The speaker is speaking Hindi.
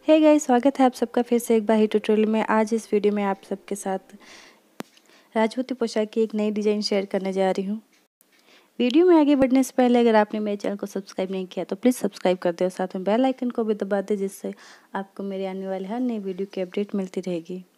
हे गाइस, स्वागत है आप सबका फिर से एक बार ही ट्यूटोरियल में। आज इस वीडियो में आप सबके साथ राजपूती पोशाक की एक नई डिज़ाइन शेयर करने जा रही हूँ। वीडियो में आगे बढ़ने से पहले अगर आपने मेरे चैनल को सब्सक्राइब नहीं किया तो प्लीज़ सब्सक्राइब कर दें और साथ में बेल आइकन को भी दबा दें, जिससे आपको मेरे आने वाले हर नई वीडियो की अपडेट मिलती रहेगी।